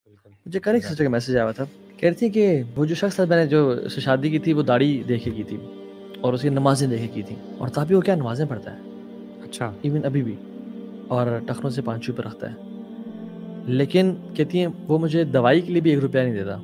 مجھے کل ایک سسٹر کا میسج آیا ہوا تھا، کہہ رہی تھی کہ وہ جو شخص میں نے جو اس سے شادی کی تھی وہ داڑھی دیکھے کی تھی اور اس کی نمازیں دیکھے کی تھیں، اور تابی وہ کیا نمازیں پڑھتا ہے، اچھا ایون ابھی بھی، اور ٹخنوں سے پانچویں پہ رکھتا ہے، لیکن کہتی ہیں وہ مجھے دوائی کے لیے بھی 1 روپیہ نہیں دیتا،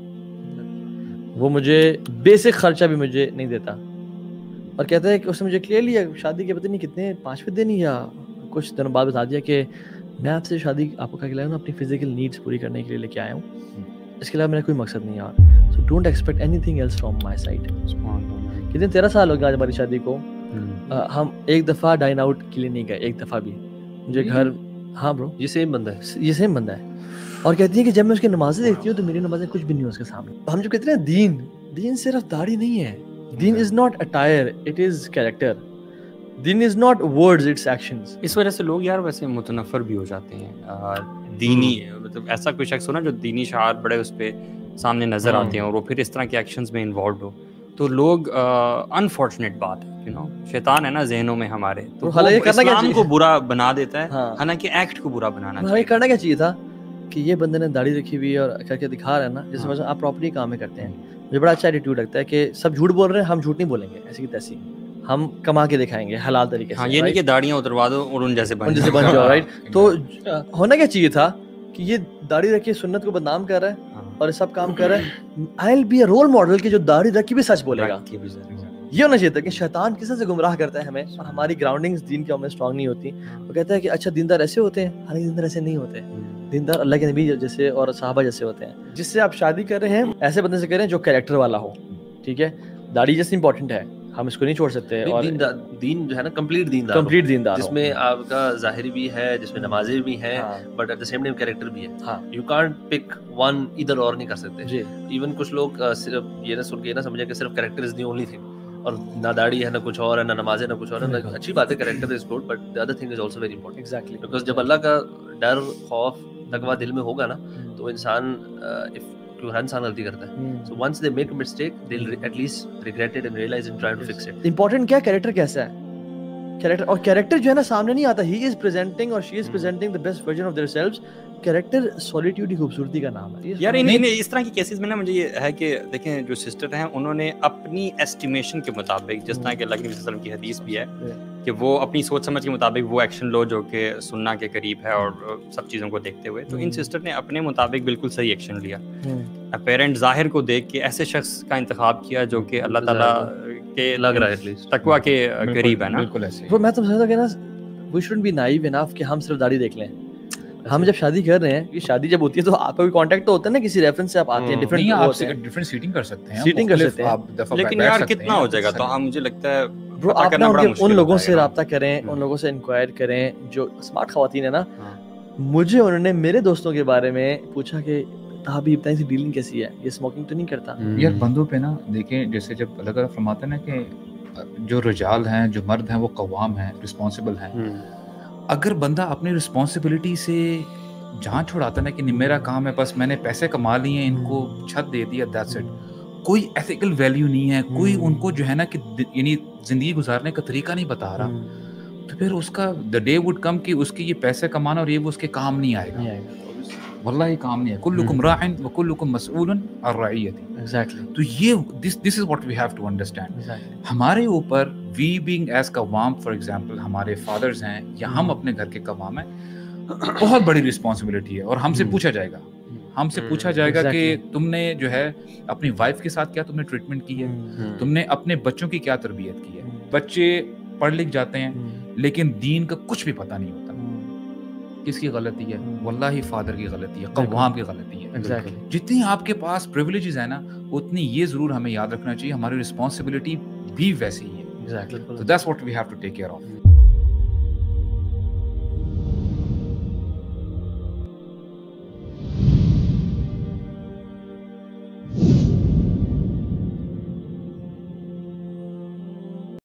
وہ مجھے بیسک خرچہ بھی مجھے نہیں دیتا، اور کہتا ہے کہ اس نے مجھے کلیئرلی شادی کے پتہ نہیں کتنے 5ویں دن یا کچھ دنوں بعد بتا دیا کہ میں آپ سے شادی آپ کو کہا کہ لایا ہوں اپنی فزیکل نیڈس پوری کرنے کے لیے لے کے آیا ہوں، اس کے علاوہ میرا کوئی مقصد نہیں ہے، اور so don't expect anything else from my side. کتنے 13 سال ہو گئے آج ہماری شادی کو، ہم ایک دفعہ ڈائن آؤٹ کے لیے نہیں گئے، ایک دفعہ بھی، مجھے گھر، ہاں برو یہ سیم بندہ ہے، یہ سیم بندہ ہے، اور کہتی ہے کہ جب میں اس کی نمازیں دیکھتی ہوں تو میری نمازیں کچھ بھی نہیں ہوں اس کے سامنے۔ ہم جو کہتے ہیں دین صرف داڑھی نہیں ہے، دین is not attire, it is character, دین is not words, it's actions. اس وجہ سے لوگ یار ویسے متنفر بھی ہو جاتے ہیں، دینی مطلب ایسا کوئی شخص ہو نا جو دینی شعار بڑے اس پہ سامنے نظر آتے ہیں اور وہ پھر اس طرح کے ایکشنز میں انوالوڈ ہو، تو لوگ انفارچونیٹ بات ہے، یو نو شیطان ہے نا ذہنوں میں ہمارے، تو وہ اسلام کو برا بنا دیتا ہے، حالانکہ ایکٹ کو برا بنانا چاہیے۔ کرنا کیا چاہیے تھا کہ یہ بندے نے داڑھی رکھی ہوئی ہے اور کر کے دکھا رہا ہے نا، جس وجہ سے آپ پراپرلی کام میں کرتے ہیں، مجھے بڑا اچھا ایٹیٹیوڈ لگتا ہے کہ سب جھوٹ بول رہے ہیں، ہم جھوٹ نہیں بولیں گے ایسی کی تیسی، ہم کما کے دکھائیں گے حلال طریقے سے۔ ہاں، یہ نہیں کہ داڑیاں اتروا دو اور ان جیسے بن جاؤ، رائٹ؟ تو ہونا کیا چاہیے تھا کہ یہ داڑھی رکھی سنت کو بدنام کر رہا ہے اور سب کام کر رہا ہے، I will be a role model کہ جو داڑھی رکھی بھی سچ بولے گا۔ یہ ہونا چاہیے تھا کہ شیطان کس طرح سے گمراہ کرتا ہے ہمیں، اور ہماری گراؤنڈنگز دین کے ہمیں اسٹرانگ نہیں ہوتی، وہ کہتا ہے کہ اچھا دیندار ایسے ہوتے ہیں، حالانکہ دیندار ایسے نہیں ہوتے، دیندار اللہ کے نبی جیسے اور صحابہ جیسے ہوتے ہیں۔ جس سے آپ شادی کر رہے ہیں ایسے بندے سے کریں جو کیریکٹر والا ہو، ٹھیک ہے؟ داڑھی جیسے امپورٹنٹ ہے، ہم اس کو نہیں چھوڑ سکتے، اور دین جو ہے نا کمپلیٹ دیندار، جس میں آپ کا ظاہری بھی ہے، جس میں نمازیں بھی ہیں، but at the same time character بھی ہے۔ یو کانٹ پک ون ادھر، اور نہیں کر سکتے۔ ایون کچھ لوگ صرف یہ نہ سن کے یہ نہ سمجھے کہ صرف character is the only thing, اور نہ داڑھی ہے، نہ کچھ اور ہے، نہ نمازیں، نہ کچھ اور ہے۔ اچھی بات ہے، character is good, but the other thing is also very important, exactly, because جب اللہ کا ڈر، خوف، تقویٰ دل میں ہوگا نا، تو انسان ہر انسان غلطی کرتا ہے، so once they make a mistake they'll at least regret it and realize and try to fix it۔ Important کیا کیریکٹر کیسا ہے، کیریکٹر، اور کیریکٹر جو ہے نا سامنے نہیں آتا، ہی از پریزنٹنگ اور she is presenting the best version of their selves. Character solitude کی خوبصورتی کا نام ہے یار۔ اس طرح کی کیسز میں نا مجھے یہ ہے کہ دیکھیں جو سسٹر ہیں انہوں نے اپنی ایسٹیمیشن کے مطابق، جس طرح کہ اللہ کے نبی صلی اللہ علیہ وسلم کی حدیث بھی ہے کہ وہ اپنی سوچ سمجھ کے مطابق وہ ایکشن لو جو کہ سننا کے قریب ہے اور سب چیزوں کو دیکھتے ہوئے، تو ان سسٹر نے اپنے مطابق بالکل صحیح ایکشن لیا، اپیرنٹ ظاہر کو دیکھ کے ایسے شخص کا انتخاب کیا جو کہ اللہ تعالیٰ کے لگ رہا ہے تقویٰ کے قریب ہے نا۔ وہ میں تو سمجھتا ہوں کہ نا we shouldn't be naive enough کہ ہم صرف داڑھی دیکھ لیں۔ ہم جب شادی کر رہے ہیں، یہ شادی جب ہوتی ہے تو آپ کا کوئی کانٹیکٹ تو ہوتا ہے نا، کسی ریفرنس سے آپ آتے ہیں، ڈفرینٹ سیٹنگ کر سکتے ہیں، لیکن یار کتنا ہو جائے گا، تو مجھے لگتا ہے آپ ان لوگوں سے رابطہ کریں، ان لوگوں سے انکوائر کریں جو اسمارٹ خواتین ہیں نا۔ مجھے انہوں نے میرے دوستوں کے بارے میں پوچھا کہ تابی اتنی سی ڈیلنگ کیسی ہے، یہ اسموکنگ تو نہیں کرتا؟ یار بندوں پہ نا دیکھیں، جیسے جب اللہ تعالیٰ فرماتا ہے نا کہ جو رجال ہیں، جو مرد ہیں، وہ قوام ہیں، رسپانسبل ہیں۔ اگر بندہ اپنی رسپانسبلٹی سے جان چھڑاتا نا کہ نہیں میرا کام ہے، بس میں نے پیسے کما لیے ہیں، ان کو چھت دے دیا، دیٹس اٹ، کوئی ایتھیکل ویلیو نہیں ہے، کوئی ان کو جو ہے نا کہ یعنی زندگی گزارنے کا طریقہ نہیں بتا رہا، تو پھر اس کا دا ڈے وڈ کم کہ اس کی یہ پیسے کمانا اور یہ وہ اس کے کام نہیں آئے گا، واللہ یہ کام نہیں ہے۔ کلکم راعٍ وکلکم مسئول عن رعیتہ۔ تو یہ this is what we have to understand. ہمارے اوپر وی بینگ ایز قوام، فار ایگزامپل ہمارے فادرز ہیں یا ہم اپنے گھر کے قوام ہیں، بہت بڑی رسپانسبلٹی ہے، اور ہم سے پوچھا جائے گا، ہم سے پوچھا جائے گا کہ تم نے جو ہے اپنی وائف کے ساتھ کیا تم نے ٹریٹمنٹ کی ہے، تم نے اپنے بچوں کی کیا تربیت کی ہے۔ بچے پڑھ لکھ جاتے ہیں لیکن دین کا کچھ بھی پتہ نہیں ہوتا، کس کی غلطی ہے؟ واللہ فادر کی غلطی ہے، قوام کی غلطی ہے۔ جتنی آپ کے پاس پریولیجز ہیں نا، اتنی یہ ضرور ہمیں یاد رکھنا چاہیے ہماری رسپانسبلٹی بھی ویسی ہی ہے۔ So that's what we have to take care of.